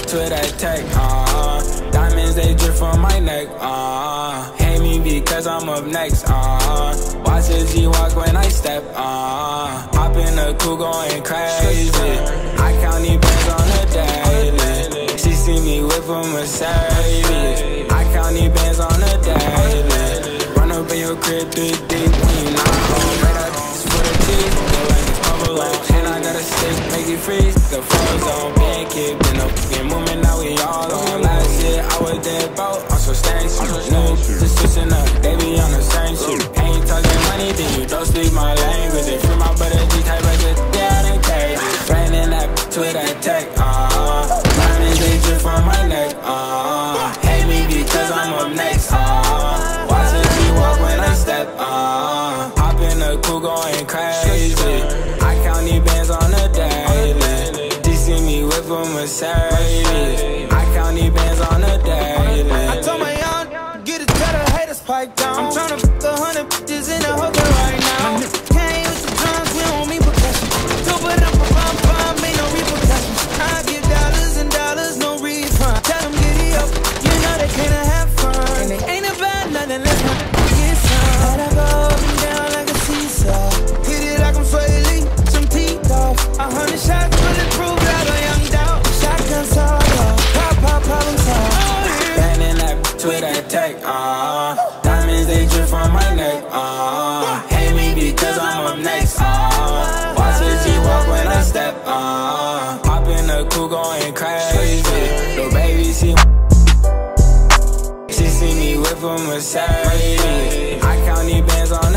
to that tech, diamonds they drip from my neck, hate me because I'm up next, watch the G walk when I step, hop in the coupe going crazy, I count these bands on the daily, she see me whip a Mercedes, I count these bands on the daily, run up in your crib 3 deep when you not home, right up for the teeth, feel like it's overload, and I got a stick, make it freeze, the flow zone, being kid, been up, get moving, now we all on, last year I was dead broke, I'm so stanky, new, just switching up, they be on the same shit, ain't talking money, then you don't speak my language, they free my brother G type of shit, yeah, they crazy, raining that to that tech, diamonds they drip from my neck, hate me because I'm up next, watch the G walk when I step, hop in the coupe going crazy, I count these bands on the daily, she see me whip a Mercedes, I count these bands on the daily. I told my young, get it to the haters pipe down. I'm tryna fuck 100 bitches in a hooker right now. Can't use the drums, we don't mean percussion. Dope it up, ain't no repercussions. I give dollars and dollars, no refund. Tell them get it up, you know they can't have fun. And they ain't about nothing, let's not get some. Let I go up and down like a seesaw. Hit it like I'm Sway, some teeth off. 100 shots, bulletproof like a young dog. Shotgun solo, pop, problem solved. Banging that to that tech, diamonds they drip from my neck, hate me because I'm up next, watch the G walk when I step, hop in the coupe going crazy, little baby she see me whip a Mercedes, I count these bands on